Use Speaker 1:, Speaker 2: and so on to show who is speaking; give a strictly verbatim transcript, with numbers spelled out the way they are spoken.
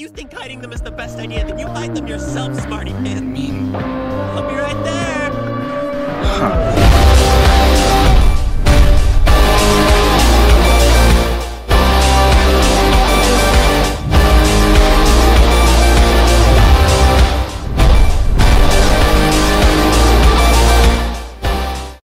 Speaker 1: you think hiding them is the best idea, then you hide them yourself, smarty pants.
Speaker 2: I mean...
Speaker 1: I'll be right there.